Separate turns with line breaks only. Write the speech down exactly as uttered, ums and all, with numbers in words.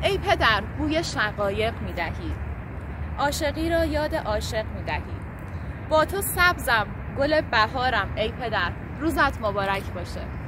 ای پدر بوی شقایق میدهی، عاشقی را یاد عاشق میدهی. با تو سبزم گل بهارم ای پدر، روزت مبارک باشه.